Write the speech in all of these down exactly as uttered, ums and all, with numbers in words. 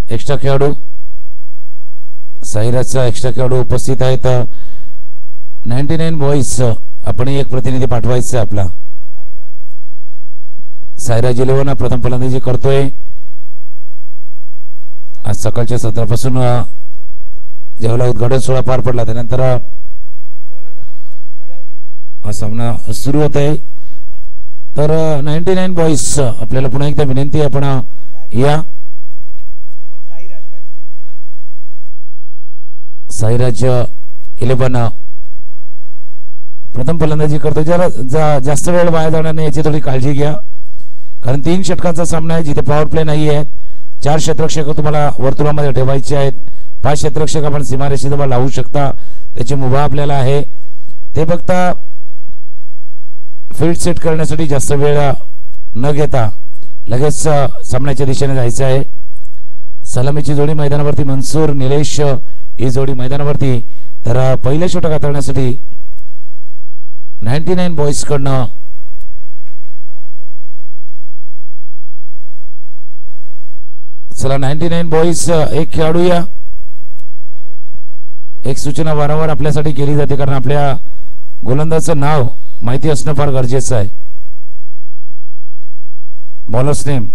Extra खेळाडू साईराजचा extra खेळाडू उपस्थित आहेत. नाईन्टी नाईन बॉईज आपण एक प्रतिनिधी पाठवायचा आपला. साईराज इलेव्हन प्रथम फलंदाजी करतोय. आज सकाळच्या सत्रापासून ज्यावेळेला उद्घाटन सोहळा पार पडला त्यानंतर हा सामना सुरू होत आहे. तर नाईन्टी नाईन बॉईज आपल्याला पुन्हा एकदा विनंती आहे आपण या. साईराज इलेव्हन प्रथम फलंदाजी करतो. जरा जा, जास्त वेळ वाया जाणार नाही याची थोडी काळजी घ्या, कारण तीन षटकांचा सामना आहे जिथे पॉवर प्ले नाही आहे. चार क्षेत्ररक्षक तुम्हाला वर्तुळामध्ये ठेवायचे आहेत. पाच क्षेत्ररक्षक आपण सीमारेषेजवळ लावू शकता, त्याची मुभा आपल्याला आहे. ते बघता फील्ड सेट करण्यासाठी जास्त वेळ न घेता लगेच सामन्याच्या दिशेने जायचं आहे. सलामीची जोडी मैदानावरती मनसूर निलेश ही जोडी मैदानावरती. तर पहिले षटक हाताळण्यासाठी नाईन्टी नाईन बॉईज कडनं चला नाईन्टी नाईन बॉईज एक खेळाडू या. एक सूचना वारंवार आपल्यासाठी केली जाते, कारण आपल्या गोलंदाजाचं नाव माहिती असणं फार गरजेचं आहे. बॉलर्स नेम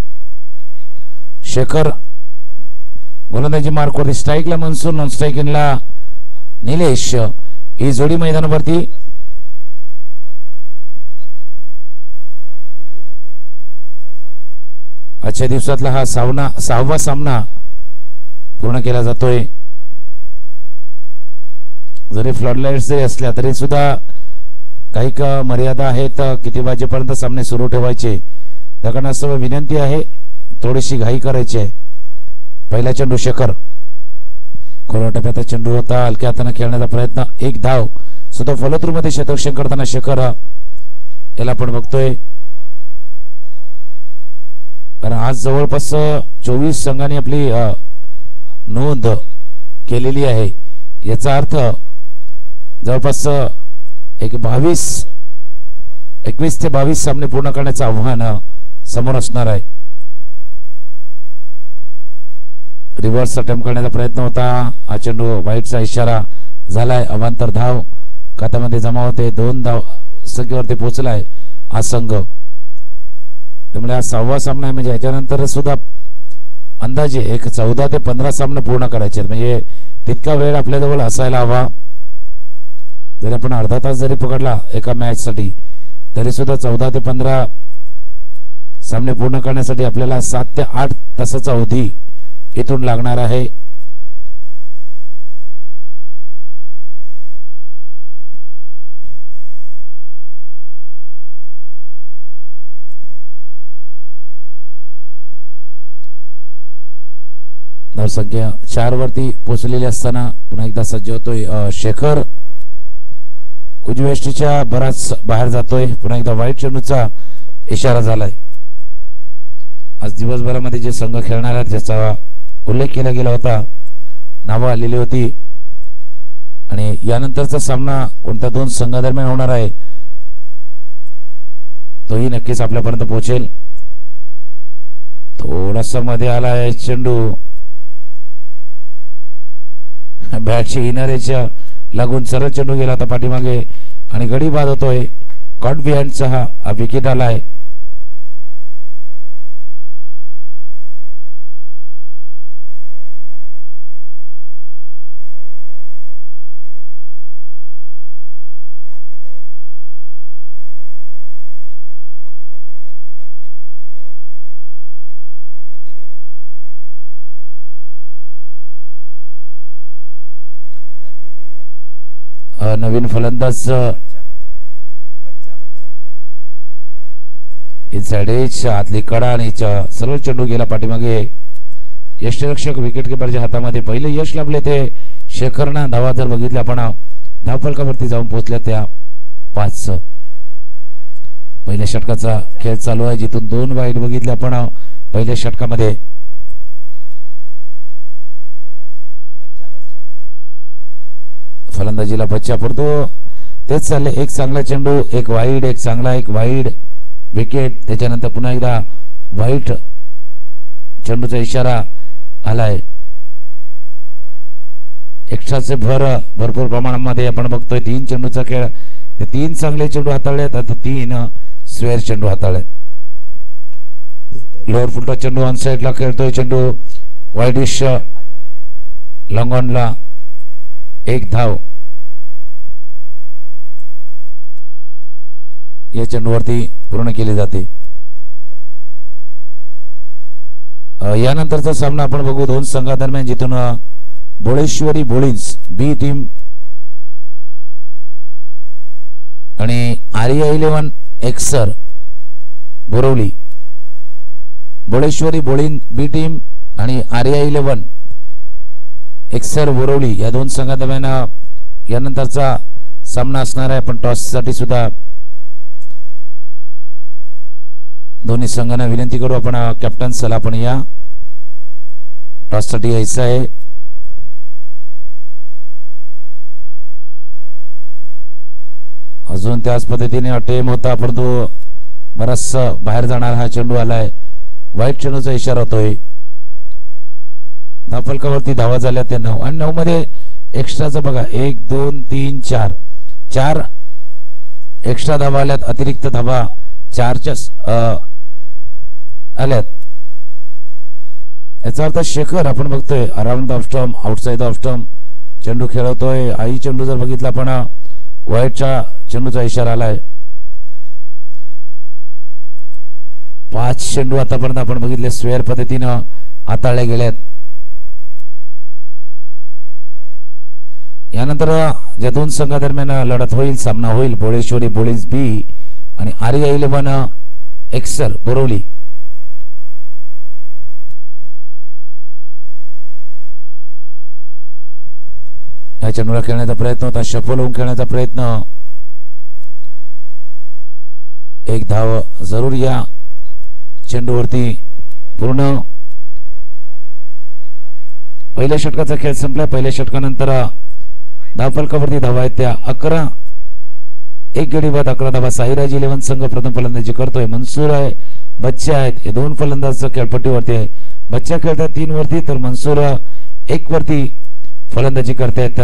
शेखर, गोलंदाजी मार्कवरती. स्ट्राईकला मनसूर, नॉन स्ट्राईक इनला निलेश ही जोडी मैदानावरती. आजच्या दिवसातला हा सावना सहावा सामना पूर्ण केला जातोय. जरी फ्लडलाइट्स जरी असल्या तरी सुद्धा काही का मर्यादा आहेत, किती वाजेपर्यंत सामने सुरू ठेवायचे. त्या कारणास्तव विनंती आहे थोडीशी घाई करायची आहे. पहिला चेंडू शेखर, खोला टप्प्याचा चेंडू होता, हलक्या हाताने खेळण्याचा प्रयत्न. एक धाव सुद्धा फॉलोथ्रू मध्ये क्षेत्ररक्षण करताना शेखर याला आपण बघतोय. कारण आज जवळपास चोवीस संघांनी आपली नोंद केलेली आहे. याचा अर्थ जवळपास एक बावीस एकवीस ते बावीस सामने पूर्ण करण्याचं आव्हान समोर असणार आहे. रिव्हर्स अटेम्प्ट करण्याचा प्रयत्न होता. हा चेंडू वाईटचा इशारा झालाय. अवांतर धाव खात्यामध्ये जमा होते. दोन धाव संख्येवरती पोहोचलाय हा संघ. त्यामुळे हा सहावा सामना आहे, म्हणजे याच्यानंतर सुद्धा अंदाजे एक चौदा ते पंधरा सामने पूर्ण करायचे, म्हणजे तितका वेळ आपल्याजवळ असायला हवा. जरी आपण अर्धा तास जरी पकडला एका मॅच साठी तरी सुद्धा चौदा ते पंधरा सामने पूर्ण करण्यासाठी आपल्याला सात ते आठ तासाचा अवधी इथून लागणार आहे. धावसंख्या चार वरती पोहोचलेली असताना पुन्हा एकदा सज्ज होतोय शेखर. उजव्या बराच बाहेर जातोय. पुन्हा एकदा वाईट चेंडूचा इशारा झालाय. आज दिवसभरामध्ये जे संघ खेळणार आहेत ज्याचा उल्लेख केला गेला होता, नावं आलेली होती, आणि यानंतरचा सामना कोणत्या दोन संघादरम्यान होणार आहे तोही नक्कीच आपल्यापर्यंत पोहोचेल. थोडासा मध्ये आलाय चेंडू, बॅटच्या किनाऱ्याच्या लागून सरळ चेंडू गेला होता पाठीमागे आणि गडी बाद होतोय. कॉट बिहाइंडचा हा विकेट आलाय. नवीन फलंदाज इनसाइड एज आतली कडा आणि सरळ चेंडू गेला पाठीमागे. यष्टीरक्षक विकेट किपरच्या हातामध्ये पहिले यश लाभले ते शेखरना. धावा जर बघितल्या आपण धावफलकावरती जाऊन पोहोचल्या त्या पाच. पहिल्या षटकाचा खेळ चालू आहे, जिथून दोन वाईट बघितले आपण पहिल्या षटकामध्ये. फलंदाजीला बच्चा पडतो, तेच चालले. एक चांगला चेंडू, एक वाईड, एक चांगला, एक वाईड विकेट. त्याच्यानंतर पुन्हा एकदा वाईट चेंडूचा इशारा. आलाय. एक्स्ट्राचे भर भरपूर प्रमाणामध्ये आपण बघतोय. तीन चेंडूचा खेळ, ते तीन चांगले चेंडू हाताळलेत, आता तीन स्क्वेअर चेंडू हाताळले. लोअर फुलटॉस चेंडू ऑन साइडला खेळतोय. चेंडू वाईडिश लॉंग ऑनला. एक धाव या चेंडूवरती पूर्ण केली जाते. यानंतरचा सामना आपण बघू दोन संघादरम्यान, जिथून बोळेश्वरी बोळींज बी टीम आणि Arya eleven Eksar Borivali. Boleshwari Bolinj B team आणि आर्या इलेव्हन एक्सर बोरवली या दोन संघादरम्यान यानंतरचा सामना असणार आहे. पण टॉस साठी सुद्धा दोन्ही संघांना विनंती करू आपण, कॅप्टन चला आपण या टॉस साठी यायचं आहे. अजून त्याच पद्धतीने टेम होता, परंतु बराच बाहेर जाणार हा चेंडू आलाय. वाईट चेंडूचा इशारा होतोय. धावफलकावरती धावा झाल्या त्या नऊ आणि नऊ मध्ये एक्स्ट्राचं बघा, एक दोन तीन चार चार एक्स्ट्रा धावा आल्यात. अतिरिक्त धावा चारच्या आल्यात. याचा अर्थ शेखर आपण बघतोय around off stump, outside off stump चेंडू खेळवतोय. आई चेंडू जर बघितला पण वाईटच्या चेंडूचा इशारा आलाय. पाच चेंडू आतापर्यंत आपण बघितले स्क्वेअर पद्धतीनं हाताळले गेलेत. यानंतर ज्या दोन संघादरम्यान लढत होईल, सामना होईल, बोळेश्वरी बोळींज बी आणि आर्या इलेव्हन एक्सर बोरवली. या चेंडूला खेळण्याचा प्रयत्न होता, शफल होऊन खेळण्याचा प्रयत्न. एक धाव जरूर या चेंडूवरती पूर्ण. पहिल्या षटकाचा खेळ संपला. पहिल्या षटकानंतर धावफलकावरती धावा आहेत त्या अकरा. एक गडी बाद अकरा धावा. साईराज इलेव्हन संघ प्रथम फलंदाजी करतोय. मनसूर आहे, बच्चा आहेत, हे दोन फलंदाज खेळपट्टीवरती आहे. बच्चा खेळतात तीन वरती तर मनसूर एक वरती फलंदाजी करतायत.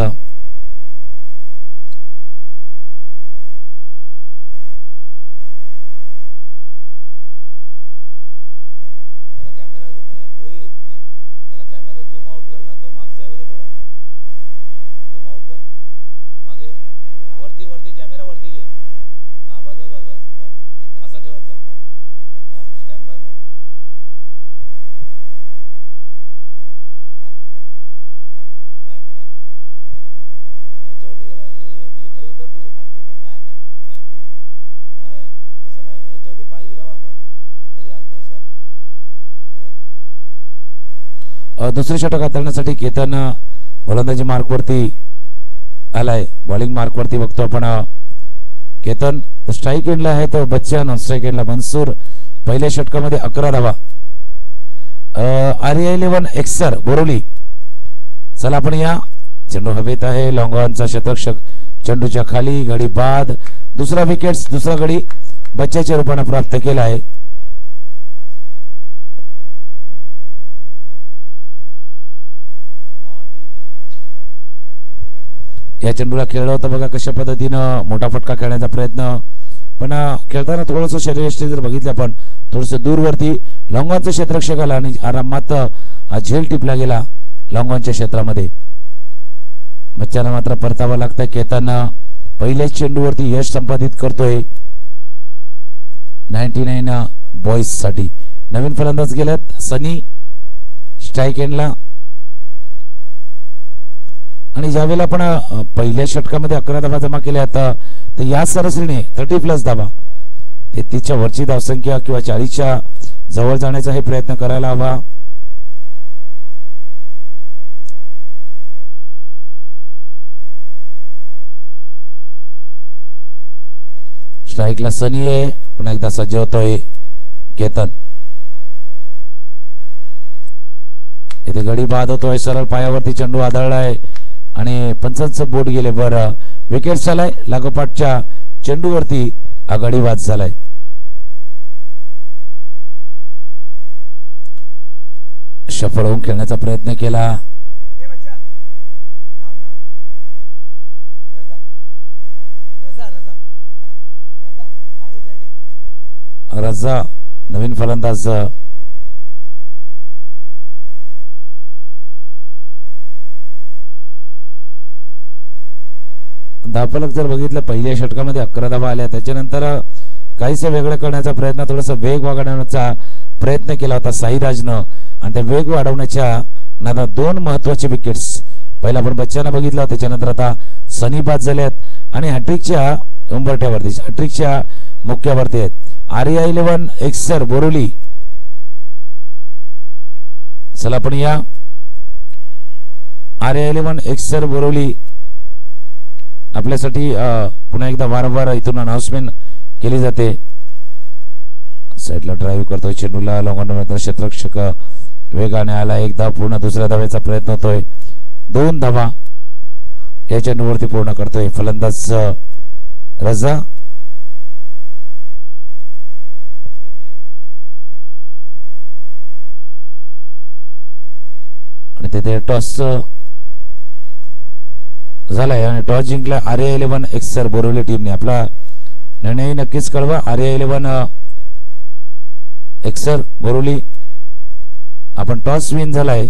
दुसरी षटक हाताळण्यासाठी केतन गोलंदाजी मार्कवरती आलाय. बॉलिंग मार्कवरती बघतो आपण केतन. स्ट्राईक एंडला आहे तो बच्चा, नॉन स्ट्राईक एंडला मनसूर. पहिल्या षटकामध्ये अकरा धावा. आर्या इलेव्हन एक्सर बोरवली. चला आपण या. चेंडू हवेत आहे. लॉंग ऑनचा क्षेत्ररक्षक चेंडूच्या खाली. गडी बाद. दुसरा विकेट, दुसरा गडी बच्चाच्या रूपाने प्राप्त केला आहे. या चेंडूला खेळलं होतं बघा कशा पद्धतीनं मोठा फटका खेळण्याचा प्रयत्न, पण खेळताना थोडंसं शरीरयष्टी जर बघितलं आपण थोडंसं दूरवरती लॉंगॉनच्या क्षेत्ररक्षकाला आणि आरामात हा झेल टिपला गेला लॉंगॉनच्या क्षेत्रामध्ये. बच्चाला मात्र परतावं लागतंय. केतन पहिल्याच चेंडूवरती यश संपादित करतोय नाईन्टी नाईन बॉईज साठी. नवीन फलंदाज गेल्यात सनी स्ट्राईक एंडला. आणि ज्यावेळेला आपण पहिल्या षटकामध्ये अकरा धावा जमा केल्या तर या सरासरीने थर्टी प्लस धावा तेहतीसच्या वरची धावसंख्या किंवा चाळीसच्या जवळ जाण्याचा हे प्रयत्न करायला हवा. स्ट्राईकला सनी आहे, पुन्हा एकदा सज्ज होतोय केतन. इथे गडी बाद होतोय. सरळ पायावरती चेंडू आदळलाय आणि पंचांचं बोट गेले. बरं विकेट झालाय. लागोपाठच्या चेंडूवरती आघाडी बाद झालाय. सफल होऊन खेळण्याचा प्रयत्न केला. रजा नवीन फलंदाज धावफलक जर बघितलं पहिल्या षटकामध्ये अकरा धावा आल्या. त्याच्यानंतर काहीसं वेगळं करण्याचा प्रयत्न थोडासा वेग वाढवण्याचा प्रयत्न केला होता साईराजनं आणि त्या वेग वाढवण्याच्या नादात दोन महत्वाचे विकेट्स पहिला आपण बच्चांना बघितला. त्याच्यानंतर आता सनी बाद झाल्यात आणि हॅट्रिकच्या उंबरठ्यावरती हॅट्रिकच्या मुख्यावरती आहेत. आर्या इलेव्हन एक्सर बोरोली. चला आपण या आर्या इलेव्हन एक्सर बोरोली आपल्यासाठी पुन्हा एकदा वारंवार इथून अनाउन्समेंट केली जाते. साईडला ड्राईव्ह करतोय चेंडूला लॉंग क्षेत्ररक्षक वेगाने आला. एक धाव पूर्ण दुसऱ्या धावेचा प्रयत्न होतोय. दोन धावा या चेंडूवरती पूर्ण करतोय फलंदाज रजा. आणि तिथे टॉस झालाय आणि टॉस जिंकला आर्या इलेव्हन एक्सर बोरिवली टीमने. आपला निर्णय नक्कीच कळवा. आर्या इलेव्हन एक्सर बोरिवली आपण टॉस विन झालाय.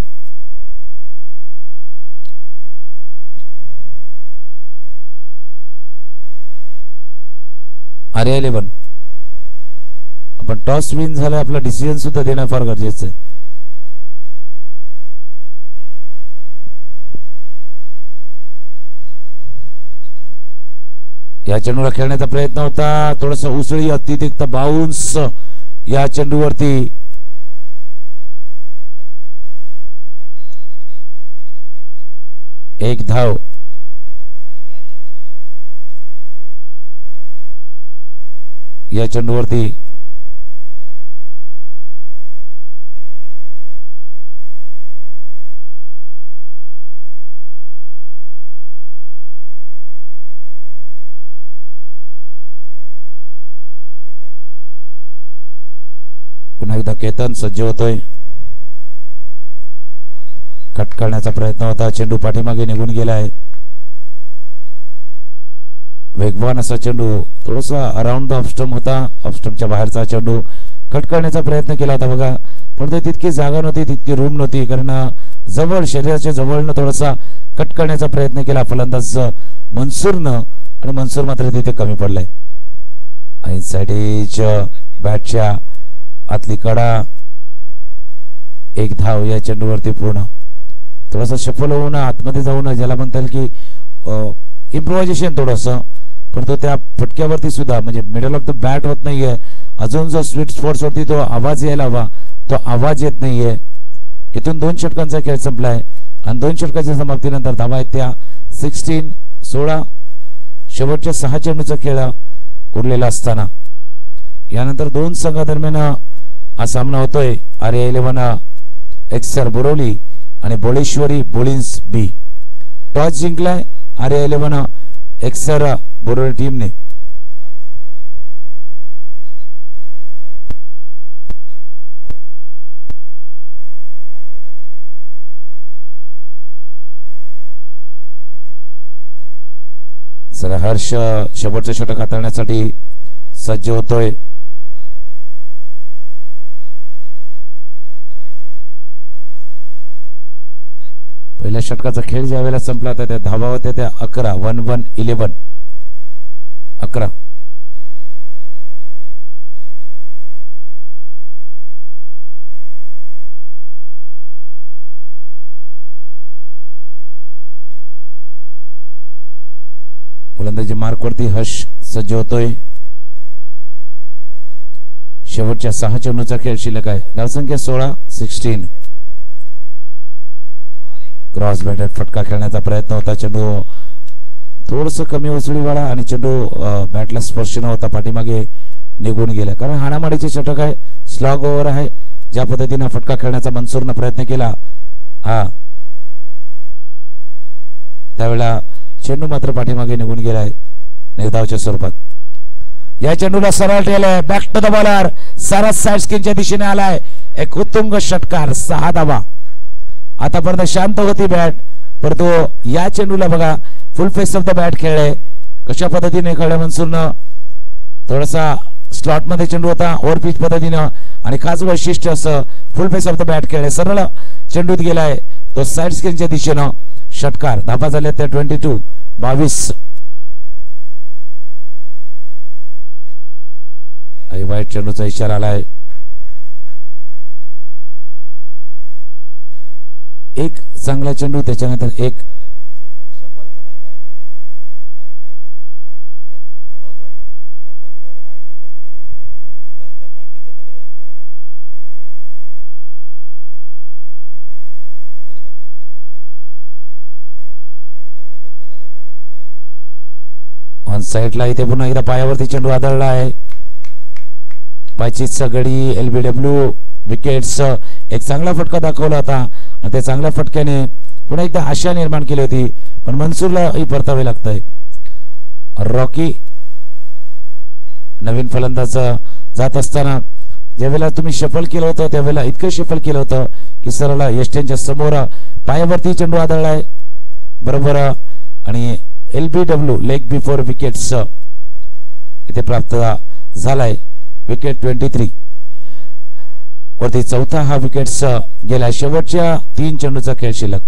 आर्या इलेव्हन आपण टॉस विन झालाय. आपला डिसिजन सुद्धा देणं फार गरजेचं आहे. या चेंडूला खेळण्याचा प्रयत्न होता. थोडासा उसळी अतिरिक्त बाउन्स या चेंडूवरती. एक धाव. या चेंडूवरती पुन्हा एकदा केतन सज्ज होतोय. कट करण्याचा प्रयत्न होता. चेंडू पाठीमागे निघून गेलाय. वेगवान असा चेंडू थोडासा अराउंड द ऑफस्टम होता. ऑफस्टमच्या बाहेरचा चेंडू कट करण्याचा प्रयत्न केला होता बघा. पण ते तितकी जागा नव्हती, तितकी रूम नव्हती, कारण जवळ शरीराच्या जवळनं थोडासा कट करण्याचा प्रयत्न केला फलंदाज मनसूरनं आणि मनसूर मात्र तिथे कमी पडलाय. आणि साईड बॅटच्या आतली कडा. एक धाव या चेंडूवरती पूर्ण. थोडासा सफल होऊन आतमध्ये जाऊन ज्याला म्हणता येईल की इम्प्रोव्हायझेशन थोडंसं, पण तो त्या फटक्यावरती सुद्धा म्हणजे मिडल ऑफ द बॅट होत नाहीये. अजून जो स्वीट स्पॉट्स वरती तो आवाज यायला हवा तो आवाज येत नाहीये. इथून दोन षटकांचा खेळ संपलाय आणि दोन षटकाच्या समाप्तीनंतर धावा आहेत त्या सिक्स्टीन सोळा. शेवटच्या सहा चेंडूचा खेळ उरलेला असताना यानंतर दोन संघादरम्यान हा सामना होतोय. आर्या इलेव्हन एक्सर बोरिवली आणि बोळेश्वरी बोलिन्स बी. टॉस जिंकलाय आर्या इलेव्हन एक्सर बोरिवली टीमने. चला हर्ष शेवटचं षटक हाताळण्यासाठी सज्ज होतोय. पहिल्या षटकाचा खेळ ज्या वेळेला संपला होता त्या धावा होत्या त्या अकरा. वन वन इलेव्हन अकरा. गोलंदाजी मार्कवरती हर्ष सज्ज होतोय. शेवटच्या सहा चेंडूचा खेळ शिल्लक आहे. धावसंख्या सोळा सिक्स्टीन. क्रॉस बॅटर फटका खेळण्याचा प्रयत्न होता. चेंडू थोडस कमी उसळीवाला आणि चेंडू बॅटला स्पर्श न होता पाठीमागे निघून गेला, कारण हाणामारीचे षटक आहे. स्लॉग ओव्हर आहे. ज्या पद्धतीने फटका खेळण्याचा मनसूरनं प्रयत्न केला हा त्यावेळेला चेंडू मात्र पाठीमागे निघून गेलाय निर्धावच्या स्वरूपात. या चेंडूला सरळ ठेवलाय. Back to the bowler. सरस साइड स्किनच्या दिशेने आलाय. एक उत्तुंग षटकार, सहा धावा. आतापर्यंत शांत होती बॅट, परंतु या चेंडूला बघा full face of the bat खेळले. कशा पद्धतीने खेळले मनसूरनं. थोडासा स्लॉट मध्ये चेंडू होता ओव्हर पिच पद्धतीनं आणि खास वैशिष्ट्य असं full face of the bat खेळले. सरळ चेंडूत गेलाय तो साइड स्क्रीनच्या दिशेनं. षटकार. धाबा झाले त्या ट्वेंटी टू बावीस. वाईट चेंडूचा इशारा आलाय. एक चांगला चेंडू त्याच्यानंतर एक ऑन साइडला इथे पुन्हा एकदा पायावरती चेंडू आदळला आहे. पाचीचा गडी एलबीडब्ल्यू विकेट्स. एक चांगला फटका दाखवला होता आणि त्या चांगल्या फटक्याने पुन्हा एकदा आशा निर्माण केली होती, पण मनसूरला ही परतावे लागतंय. रॉकी नवीन फलंदाज जात असताना ज्यावेळेला तुम्ही शफल केलं होतं त्यावेळेला इतकं शफल केलं होतं की सरळ यष्ट्यांच्या समोर पायावरती चेंडू आदळलाय बरोबर. आणि एलबीडब्ल्यू लेग बिफोर विकेट्स इथे प्राप्त झालाय. विकेट ट्वेंटी थ्री वरती चौथा हा विकेट्स गेला. शेवटच्या तीन चेंडूचा खेळ शिल्लक.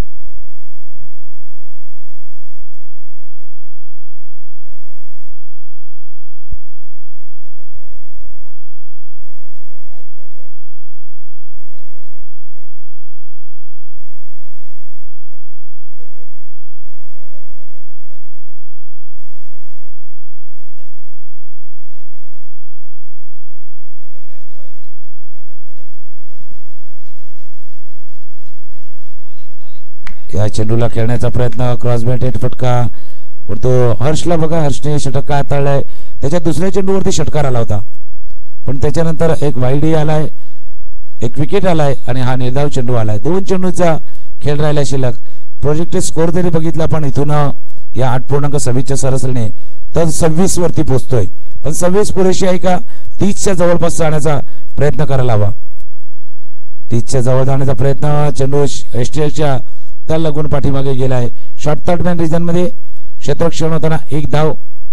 या चेंडूला खेळण्याचा प्रयत्न क्रॉस बॅटेड फटका. तो हर्षला बघा हर्षने षटक हाताळलाय. त्याच्या दुसऱ्या चेंडूवरती षटकार आला होता, पण त्याच्यानंतर एक वाईडी आलाय, एक विकेट आलाय आणि हा निर्धाव चेंडू आलाय. दोन चेंडूचा खेळ राहिला शिल्लक. प्रोजेक्टेड स्कोर जरी बघितला पण इथून या आठ पूर्णांक सव्वीसच्या सरासरीने तर सव्वीस वरती पोहोचतोय. पण सव्वीस पुरेशी आहे का? तीसच्या जवळपास जाण्याचा प्रयत्न करायला हवा. तीसच्या जवळ जाण्याचा प्रयत्न. चेंडू एसटीएलच्या त्याला लागून पाठीमागे गेलाय. शॉर्ट थर्ड मॅन रिजन मध्ये क्षेत्ररक्षण होताना एक धाव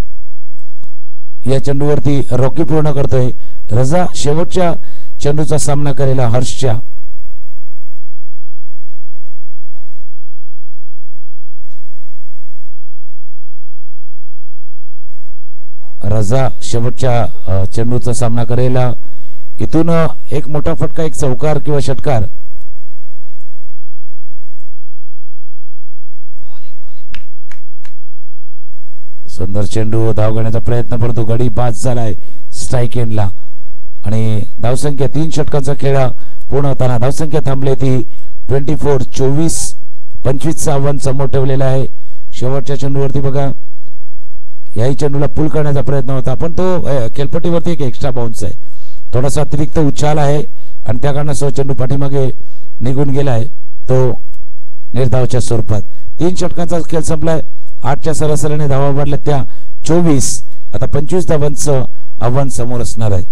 या चेंडूवरती रॉकी पूर्ण करतोय. रजा शेवटच्या चेंडूचा सामना करेला हर्षच्या. रजा शेवटच्या चेंडूचा सामना करेला. इथून एक मोठा फटका, एक चौकार किंवा षटकार. सुंदर चेंडू. धाव घेण्याचा प्रयत्न परंतु गडी बाद झालाय स्ट्राइक एंडला आणि धावसंख्या तीन षटकांचा खेळ पूर्ण होताना धावसंख्या थांबली ती ट्वेंटी फोर. चोवीस पंचवीसचा आव्हान समोर ठेवलेला आहे. शेवटच्या चेंडूवरती बघा याही चेंडूला पुल करण्याचा प्रयत्न होता, पण तो खेळपट्टीवरती एक एक्स्ट्रा बाउन्स आहे. थोडासा अतिरिक्त उछाल आहे आणि त्या कारणासह चेंडू पाठीमागे निघून गेलाय तो निर्धावच्या स्वरूपात. तीन षटकांचा खेळ संपलाय. आठच्या सरासरीने धावा वाढल्या त्या चोवीस. आता पंचवीस धावांचं आव्हान समोर असणार आहे.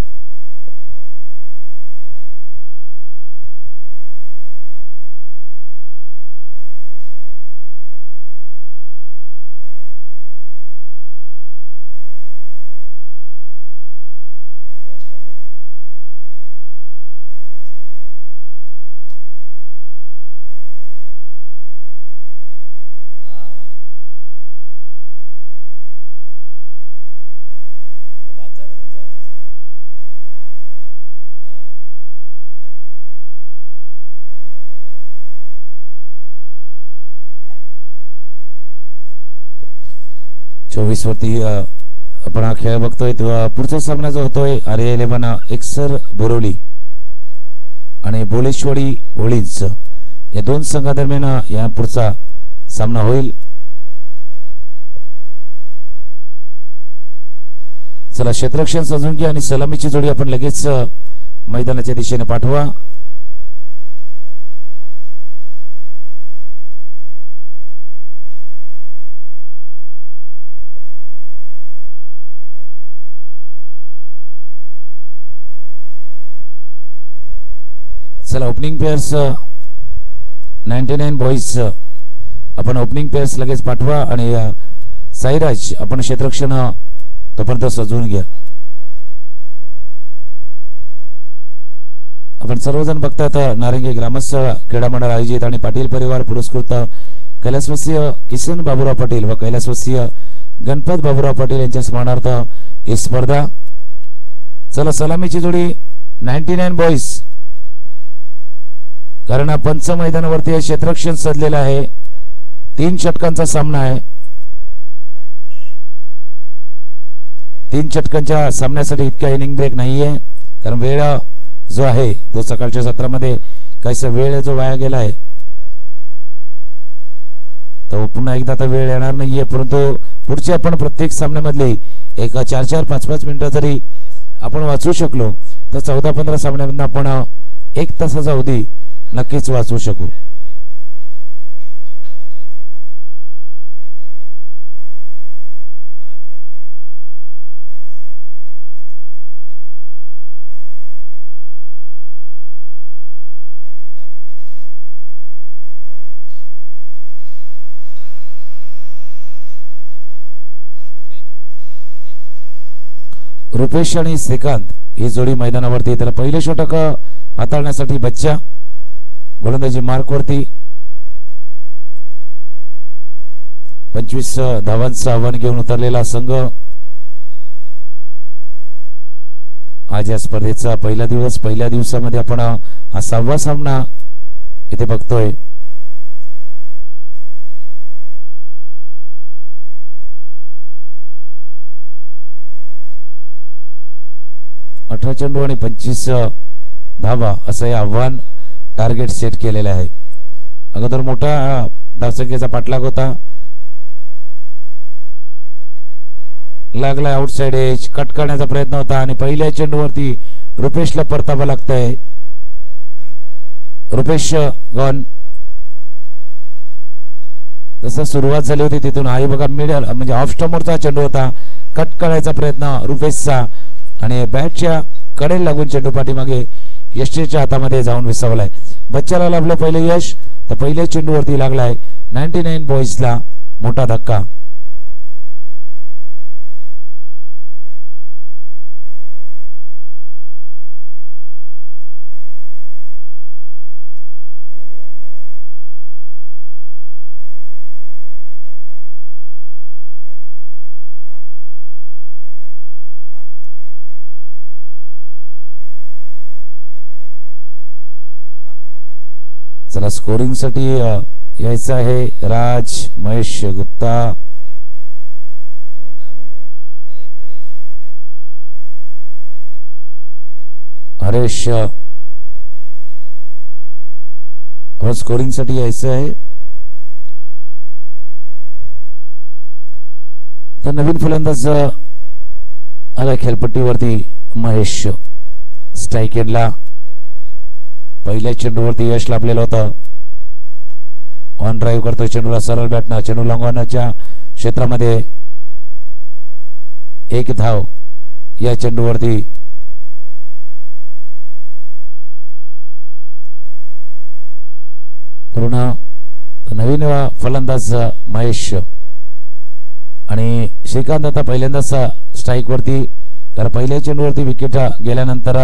चोवीस वरती आपण हा खेळ बघतोय. पुढचा सामना जो होतोय आर्य इलेव्हन एक्सर बोरवली आणि बोलेश्वरी होळींच या दोन संघादरम्यान या पुढचा सामना होईल. चला क्षेत्ररक्षण सजून घ्या आणि सलामीची जोडी आपण लगेच मैदानाच्या दिशेने पाठवा. चला opening pairs ninety nine boys आपण ओपनिंग पेअर्स लगेच पाठवा आणि साईराज आपण क्षेत्ररक्षण तोपर्यंत सजवून घ्या. आपण सर्वजण बघतात नारंगी ग्रामस्थ क्रीडा मंडळ आयोजित आणि पाटील परिवार पुरस्कृत कैलासवासीय किसन बाबूराव पाटील व कैलासवासीय गणपत बाबूराव पाटील यांच्या स्मरणार्थ ही स्पर्धा. चला सलामीची जोडी नाईन्टी नाईन बॉईज कारण पंच मैदानावरती क्षेत्ररक्षण सजलेलं आहे. तीन षटकांचा सामना आहे. तीन षटकांच्या सामन्यासाठी इतका इनिंग ब्रेक नाहीये कारण वेळ जो आहे तो सकाळच्या सत्रामध्ये काहीसा वेळ जो वाया गेला आहे तो पुन्हा एकदा आता वेळ येणार नाहीये. परंतु पुढच्या आपण प्रत्येक सामन्यामधली एक चार चार पाच पाच मिनिटं जरी आपण वाचू शकलो तर चौदा पंधरा सामन्यामधून आपण एक तासाचा अवधी नक्कीच वाचू शकू. रुपेश आणि श्रीकांत ही जोडी मैदानावरती. त्याला पहिले षटक हाताळण्यासाठी बच्चा गोलंदाजी मार्कवरती पंचवीस धावांचं आव्हान घेऊन उतरलेला संघ. आज या स्पर्धेचा पहिला दिवस. पहिल्या दिवसामध्ये आपण हा सहावा सामना इथे बघतोय. अठरा चेंडू आणि पंचवीस धावा असं हे आव्हान टार्गेट सेट केलेलं आहे. अगोदर मोठा धावसंख्येचा पाठलाग होता. लागला आउटसाइड एज कट करण्याचा प्रयत्न होता आणि पहिल्या चेंडूवरती रुपेशला परतावं लागतंय. रुपेश गॉन. जसं सुरुवात झाली होती तिथून आई बघा मिडल म्हणजे ऑफ स्टंपवरचा चेंडू होता. कट करायचा प्रयत्न रुपेशचा आणि बॅटच्या कडेला लागून चेंडू पाठीमागे यशच्या हातामध्ये जाऊन विसावलाय. बच्चाला लाभलं पहिलं यश तर पहिल्या चेंडूवरती लागलाय नाईन्टी नाईन बॉईजला मोठा धक्का. चला स्कोरिंग साठी यायचं आहे राज महेश गुप्ता. हरेश स्कोरिंग साठी यायचं आहे. तर नवीन फलंदाज आला खेळपट्टीवरती महेश. स्ट्राईक एंडला पहिल्या चेंडूवरती यश लाभलेलं होतं. ऑन ड्राईव्ह करतोय चेंडूला सरळ बॅटनं. चेंडू लंगवण्याच्या क्षेत्रामध्ये एक धाव या चेंडूवरती. पूर्ण नवीन फलंदाज महेश आणि श्रीकांत आता पहिल्यांदाच स्ट्राईक वरती. कारण पहिल्या चेंडूवरती विकेट गेल्यानंतर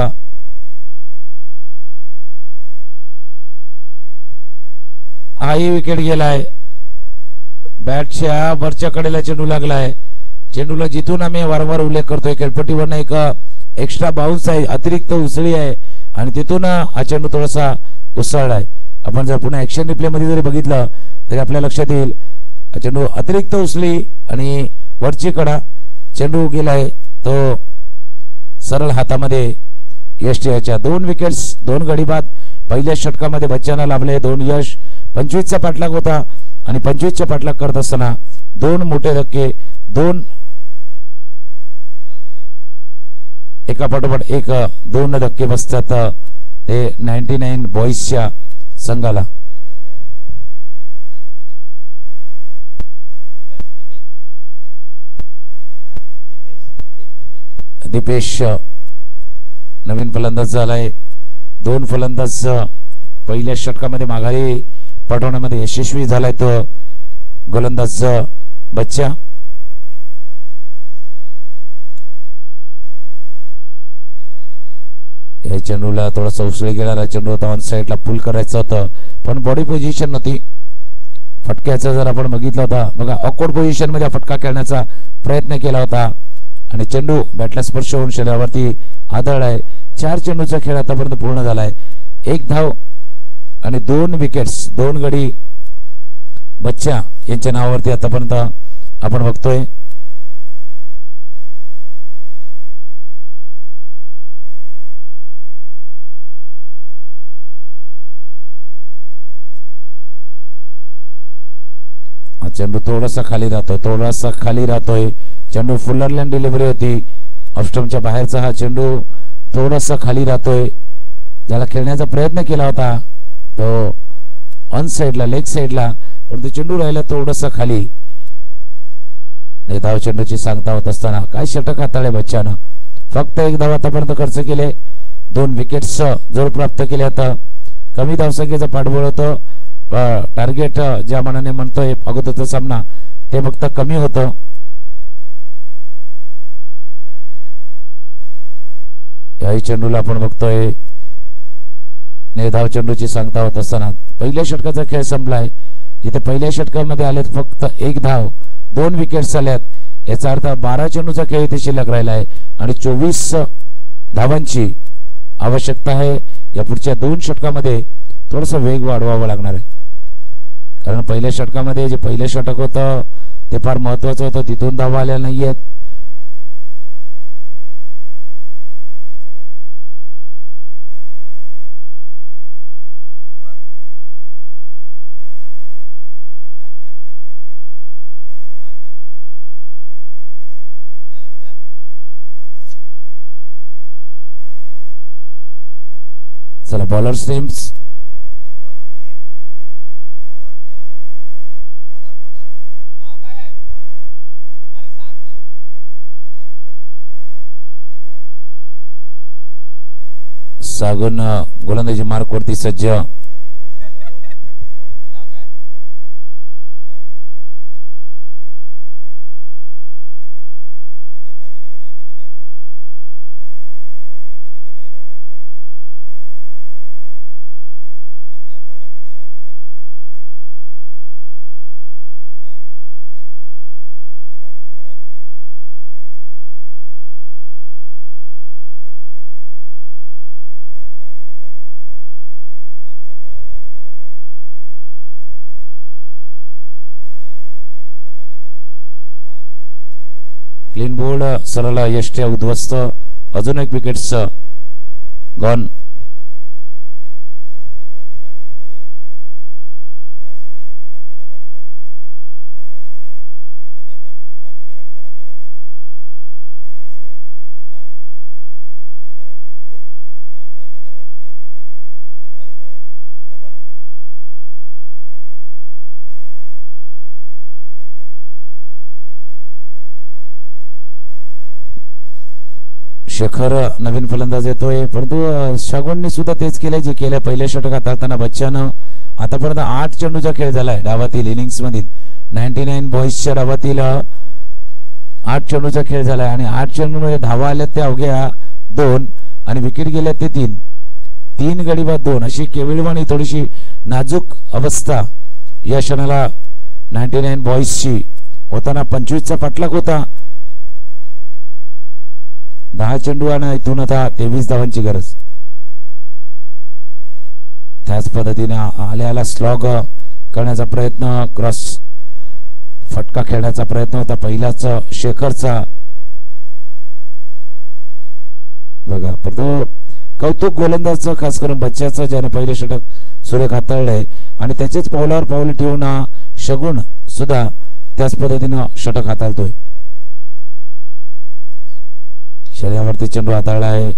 हाही विकेट गेलाय. बॅटच्या वरच्या कडेला चेंडू लागलाय. चेंडूला जिथून आम्ही वारंवार उल्लेख करतोय खेळपट्टीवर एक एक्स्ट्रा बाउन्स आहे, अतिरिक्त उसळी आहे आणि तिथून हा चेंडू थोडासा उसळलाय. आपण जर पुन्हा ऍक्शन रिप्ले मध्ये जरी बघितलं तरी आपल्या लक्षात येईल चेंडू अतिरिक्त उसळी आणि वरची कडा चेंडू गेलाय तो सरळ हातामध्ये. यशच्या दोन विकेट्स दोन गडी बाद. पहिल्या षटकामध्ये बच्चांना लाभले दोन यश. पंचवीसचा पाठलाग होता आणि पंचवीसचा पाठलाग करत असताना दोन मोठे धक्के, दोन एका पाठोपाठ एक दोन धक्के बसतात ते नाईन्टी नाईन बॉईजच्या संघाला. दीपेश नवीन फलंदाज झालाय. दोन फलंदाज पहिल्या षटकामध्ये माघारी पाठवण्यामध्ये यशस्वी झालाय तो गोलंदाज बच्चा. या चेंडूला थोडासा उसळी गेलेला चेंडू होता, ऑन साईडला पुल करायचं होतं पण बॉडी पोझिशन नव्हती. फटक्याचा जर आपण बघितला होता बघा, ऑकवर्ड पोझिशन मध्ये फटका खेळण्याचा प्रयत्न केला होता आणि चेंडू बॅटला स्पर्श होऊन शरीरावरती आदळलाय. चार चेंडूचा खेळ आतापर्यंत पूर्ण झालाय. एक धाव आणि दोन विकेट्स, दोन गडी बच्चा यांच्या नावावरती आतापर्यंत आपण बघतोय. चेंडू थोडासा खाली राहतोय, थोडासा खाली राहतोय. चेंडू फुलर लाईन डिलिव्हरी होती, ऑफस्टंपच्या बाहेरचा हा चेंडू थोडासा खाली राहतोय. ज्याला खेळण्याचा प्रयत्न केला होता तो ऑन साइडला, लेग साइडला, पण तो चेंडू राहिला थोडासा खाली. धाव चेंडूची सांगता होत असताना काय षटक हाताळले बच्चानं. फक्त एक धाव आतापर्यंत खर्च केले, दोन विकेट्स जरूर प्राप्त केले. आता कमी धावसंख्येचा पाठबळ होतं. टार्गेट ज्या मनाने म्हणतोय अगोदरचा सामना ते फक्त कमी होतं. याही चेंडूला आपण बघतोय धाव चेंडूची सांगता होत असताना पहिल्या षटकाचा खेळ संपलाय. जिथे पहिल्या षटकामध्ये आलेत फक्त एक धाव, दोन विकेट्स आल्यात. याचा अर्थ बारा चेंडूचा खेळ इथे शिल्लक राहिला आहे आणि चोवीस धावांची आवश्यकता आहे. या पुढच्या दोन षटकामध्ये थोडासा वेग वाढवावा लागणार आहे, कारण पहिल्या षटकामध्ये जे पहिलं षटक होतं ते फार महत्वाचं होतं, तिथून धावा आल्या नाहीयेत. चला बॉलर्स टीम्स सागुन गोलंदाजी मार्क वरती सज्ज. क्लीन बोल्ड, सरळ यष्ट्या उद्ध्वस्त, अजून एक विकेट्स गॉन. शेखर नवीन फलंदाज येतोय, परंतु शागोनने सुद्धा तेच केलंय जे केलं पहिल्या षटकात हाताळताना बच्चानं. आतापर्यंत आठ चेंडूचा खेळ झालाय डावातील इनिंग्स मधील. नाईन्टी नाईन बॉईजच्या डावातील आठ चेंडूचा खेळ झालाय आणि आठ चेंडू मध्ये धावा आल्यात त्या अवघ्या दोन आणि विकेट गेल्यात ते तीन. तीन गडी बाद दोन अशी केविलवाणी थोडीशी नाजूक अवस्था या क्षणाला नाईन्टी नाईन बॉईजची होताना पंचवीसचा पाठलाग होता. दहा चेंडू आणि इथून आता तेवीस धावांची गरज. त्याच पद्धतीने आल्याला स्लॉग करण्याचा प्रयत्न, क्रॉस फटका खेळण्याचा प्रयत्न होता पहिलाच शेखरचा. बघा परंतु कौतुक गोलंदाजचं, खास करून बच्च्याचं ज्याने पहिले षटक सुरेख हाताळलंय आणि त्याचेच पावलावर पाऊल ठेवून शगुन सुद्धा त्याच पद्धतीने षटक हाताळतोय. शरीरावरती चेंडू हाताळला आहे,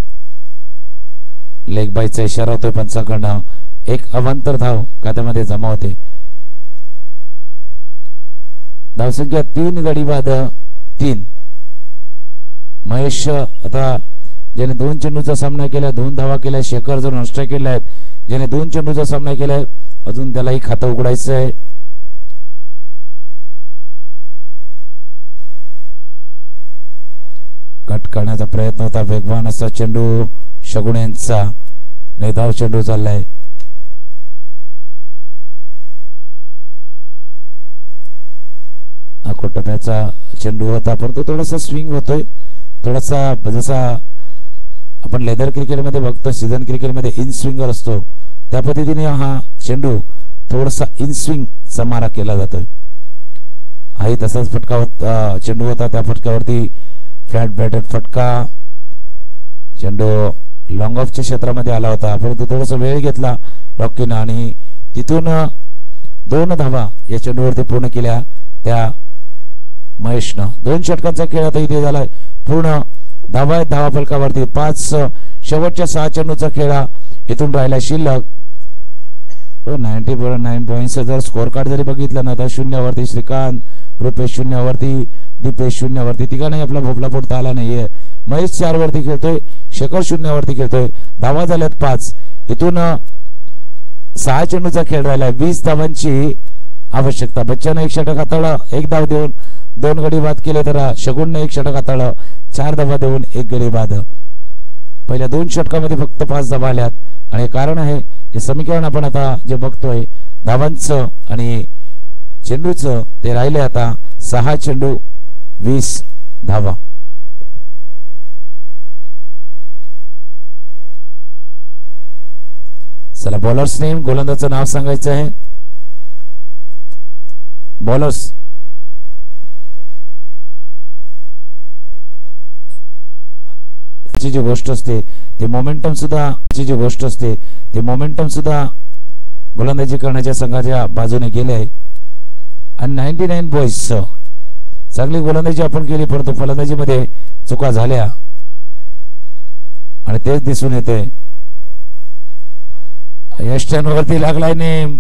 लेग बायचा इशारा होतोय पंचाकडनं. एक अवांतर धाव खात्यामध्ये जमा होते. धावसंख्या तीन गडी बाद तीन. महेश आता ज्याने दोन चेंडूचा सामना केला, दोन धावा केल्या, शेखर जो नष्ट केला आहेत, ज्याने दोन चेंडूचा सामना केलाय, अजून त्यालाही खातं उघडायचं आहे. कट करण्याचा प्रयत्न होता, वेगवान असा चेंडू शगुण यांचा, नेधाव चेंडू चाललाय. टप्प्याचा चेंडू होता, परंतु थोडासा स्विंग होतोय, थोडासा जसा आपण लेदर क्रिकेटमध्ये बघतो, सीझन क्रिकेटमध्ये इन स्विंगर असतो, त्या पद्धतीने हा चेंडू थोडासा इन स्विंग चा मारा केला जातोय. हाही तसाच फटका होता, चेंडू होता, त्या फटक्यावरती फ्लॅट बॅटेड फटका, चेंडू लॉंग ऑफच्या क्षेत्रामध्ये आला होता, परंतु थोडासा वेळ घेतला रॉकीनं आणि तिथून दोन धावा या चेंडूवरती पूर्ण केल्या त्या महेशनं. दोन षटकांचा खेळ आता इथे झालाय पूर्ण. धावा आहेत धावा फलकावरती, पाच शेवटच्या सहा चेंडूचा खेळा इथून राहिला शिल्लक. नाईन्टी नाईन पॉईंट जर स्कोर कार्ड जरी बघितलं ना तर शून्यावरती श्रीकांत, रुपेश शून्यावरती, दीपेश शून्यावरती, तिघांनाही आपला भोपळा फोडता आला नाहीये. महेश चार वरती खेळतोय, शेखर शून्यावरती खेळतोय. धावा झाल्यात पाच, इथून सहा चेंडूचा खेळ राहिलाय, वीस धावांची आवश्यकता. बच्चानं एक षटक हाताळलं, एक धाव देऊन दोन गडी बाद केले, तर शगुनने एक षटक हाताळलं, चार धावा देऊन एक गडी बाद. पहिल्या दोन षटकामध्ये फक्त पाच धावा आल्यात आणि कारण आहे हे समीकरण आपण आता जे बघतोय धावांचं आणि चेंडूचं, ते राहिले आता सहा चेंडू वीस धावा. चला बॉलर्स नेम, गोलंदाजाचं नाव सांगायचं आहे. बॉलर्स जी गोष्ट असते ते मोमेंटम सुद्धा जी गोष्ट असते ते मोमेंटम सुद्धा गोलंदाजी करण्याच्या संघाच्या बाजूने गेले आहे. आणि नाईन्टी नाईन बॉईज चांगली गोलंदाजी आपण केली, परंतु फलंदाजीमध्ये चुका झाल्या आणि तेच दिसून येते. यष्टांवरती लागलाय नेम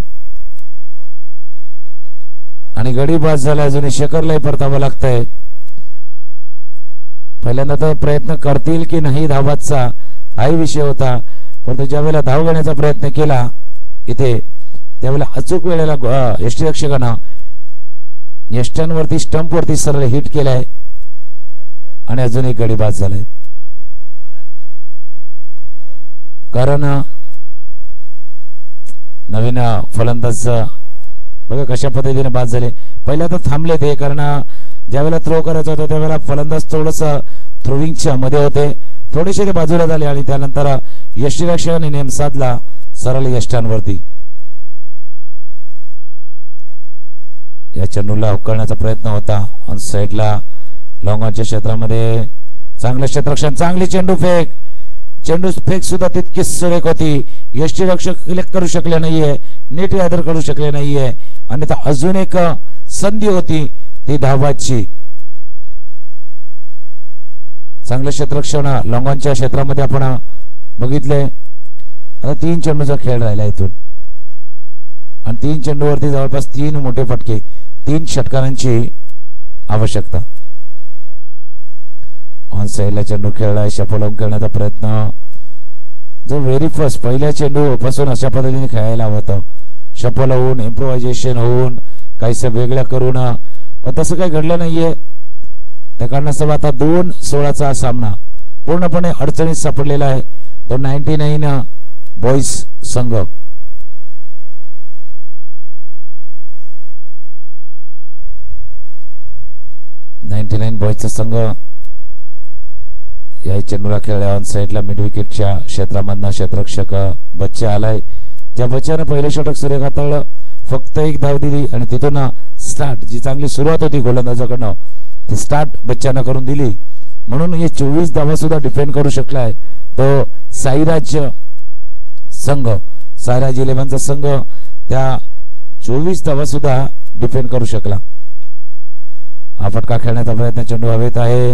आणि गडी बाद झाला, अजूनही शेखरलाही परतावं लागतंय. पहिल्यांदा तर प्रयत्न करतील की नाही धावाचा हाही विषय होता, परंतु ज्या वेळेला धाव घेण्याचा प्रयत्न केला इथे त्यावेळेला अचूक वेळेला यष्टीरक्षकानं यष्ट्यांवरती स्टंपवरती सरळ हिट केलाय आणि अजून एक गडी बाद झालाय. कारण नवीन फलंदाज बघा कशा पद्धतीने बाद झाले. पहिल्या तर थांबले ते, कारण ज्यावेळेला थ्रो करायचा होता त्यावेळेला फलंदाज थोडस थ्रोविंगच्या मध्ये होते, थोडेसे ते बाजूला झाले आणि त्यानंतर यष्टीरक्षकाने नेम साधला सरळ यष्टांवरती. या चेंडूला उकळण्याचा प्रयत्न होता ऑन साइडला लॉंगॉनच्या क्षेत्रामध्ये. चांगलं क्षेत्ररक्षण, चांगली चेंडू फेक, चेंडू फेक सुद्धा तितकीच सुरेख होती. यष्टीरक्षक क्लिक करू शकले नाहीये, नीट गॅदर करू शकले नाहीये आणि अजून एक संधी होती ती धावाची. चांगलं क्षेत्ररक्षण लॉंगॉनच्या क्षेत्रामध्ये आपण बघितले. आता तीन चेंडूचा खेळ राहिला इथून आणि तीन चेंडूवरती जवळपास तीन मोठे फटके, तीन षटकारांची आवश्यकता. ऑन साइडला चेंडू खेळलाय, शफल करण्याचा प्रयत्न जो व्हेरी फर्स्ट पहिल्या चेंडू पासून अशा पद्धतीने खेळायला हवं. शफल होऊन इम्प्रोव्हायझेशन होऊन काहीसं वेगळं करून, पण तसं काही घडलं नाहीये. त्या कारणास्तव आता दोन सोळाचा सामना पूर्णपणे अडचणीत सापडलेला आहे तो नाईन्टी नाईन बॉईज संघ. नाईन्टी नाईन बॉईजचा संघ या चेंडूला खेळल्या ऑन साइडला मिड विकेटच्या क्षेत्रामधनं क्षेत्ररक्षक बच्चा आलाय. ज्या बच्चानं पहिलं षटक सुरेख हाताळलं, फक्त एक धाव दिली आणि तिथून स्टार्ट जी चांगली सुरुवात होती गोलंदाजाकडनं ती स्टार्ट बच्चानं करून दिली, म्हणून हे चोवीस धावा सुद्धा डिफेंड करू शकलाय तो साईराज संघ. साईराज इलेव्हनचा संघ त्या चोवीस धावा सुद्धा डिफेंड करू शकला. हा फटका खेळण्याचा प्रयत्न चेंडू हवेत आहे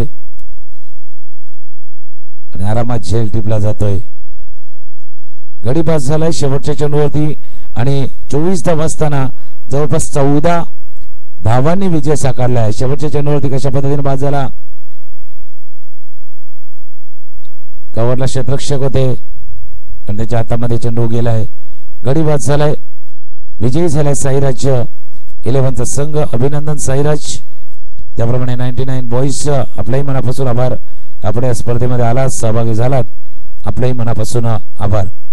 आणि आरामात झेल टिपला जातोय. गडी बाद झालाय शेवटच्या चेंडूवरती आणि चोवीस धावा असताना जवळपास चौदा धावांनी विजय साकारलाय. शेवटच्या चेंडूवरती कशा पद्धतीने बाद झाला, कव्हरला क्षेत्ररक्षक होते पण त्याच्या हातामध्ये चेंडू गेलाय. गडी बाद झालाय. विजयी झालाय साईराज इलेव्हनचा संघ. अभिनंदन साईराज. त्याप्रमाणे नाईन्टी नाईन बॉईज आपल्याही मनापासून आभार. आपण या स्पर्धेमध्ये आलात, सहभागी झालात, आपल्याही मनापासून आभार.